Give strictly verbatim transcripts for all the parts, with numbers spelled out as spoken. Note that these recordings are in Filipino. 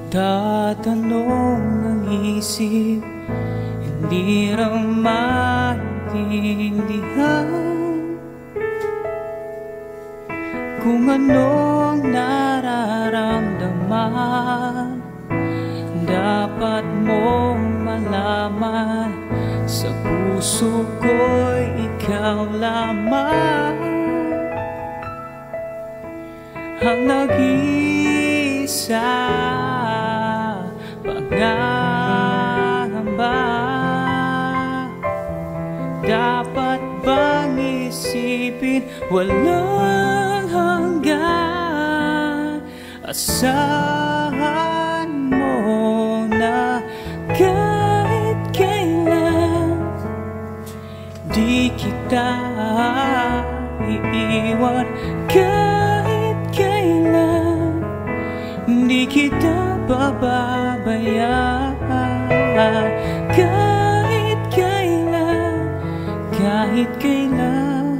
Nagtatanong ng isip, hindi raw maintindihan kung anong nararamdaman. Dapat mong malaman, sa puso ko'y ikaw lamang ang nag-iisa pangangamba. Dapat bang isipin walang hanggan? Asahan mo na kahit kailan di kita iiwan, kahit kailan di kita bababayaan, kahit kailan, kahit kailan.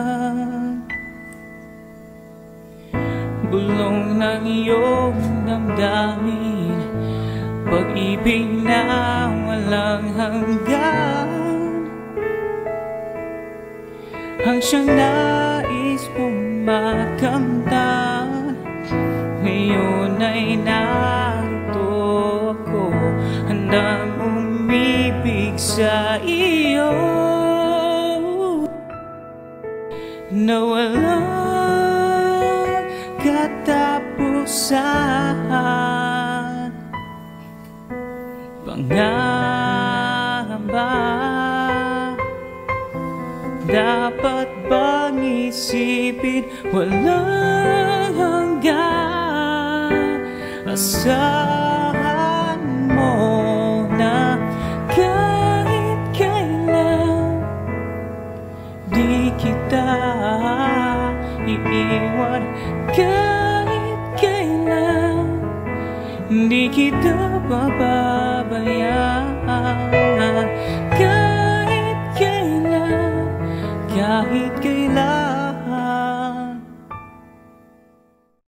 Bulong ng iyong damdamin, pag-ibig na walang hanggan, ang siyang nais mong makamtan. Ngayon ay narito ako, handang umibig sa iyo na walang katapusan. Pangangamba, dapat bang isipin walang hanggan? Asahan mo na kahit kailan di kita iiwan, kahit kailan di kita bababayaan, kahit kailan, kahit